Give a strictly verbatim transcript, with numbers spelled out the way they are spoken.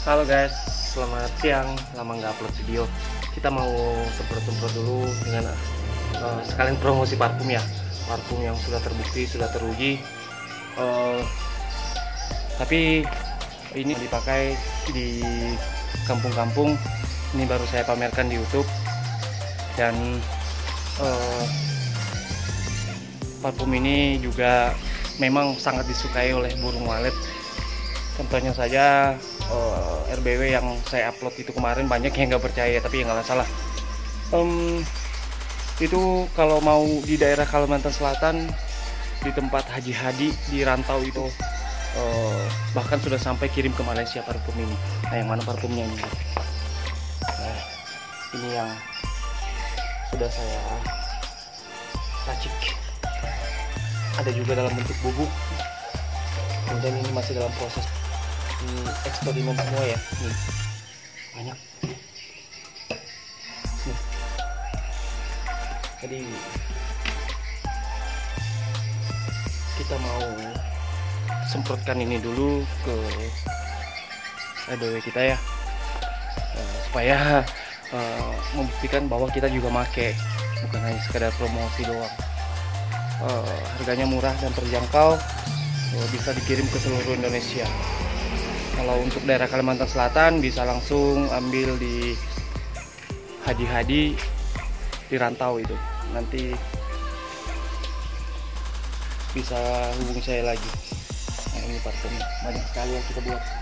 Halo guys, selamat siang. Lama nggak upload video. Kita mau semprot-semprot dulu dengan uh, sekalian promosi parfum ya. Parfum yang sudah terbukti, sudah teruji. Uh, tapi ini dipakai di kampung-kampung. Ini baru saya pamerkan di YouTube. Dan uh, parfum ini juga memang sangat disukai oleh burung walet. Contohnya saja uh, R B W yang saya upload itu kemarin, banyak yang nggak percaya, tapi ya nggak salah. Um, itu kalau mau di daerah Kalimantan Selatan, di tempat Haji Hadi di Rantau itu, uh, bahkan sudah sampai kirim ke Malaysia parfum ini. Nah, yang mana parfumnya ini? Nah, ini yang sudah saya racik. Ada juga dalam bentuk bubuk. Kemudian ini masih dalam proses hmm, eksperimen semua ya. Nih, banyak. Nih. Jadi kita mau semprotkan ini dulu ke R B W kita ya, uh, supaya uh, membuktikan bahwa kita juga make, bukan hanya sekedar promosi doang. Uh, harganya murah dan terjangkau. Bisa dikirim ke seluruh Indonesia. Kalau untuk daerah Kalimantan Selatan bisa langsung ambil di Haji Hadi di Rantau itu. Nanti bisa hubungi saya lagi. Nah, ini parfumnya banyak sekali yang kita buat.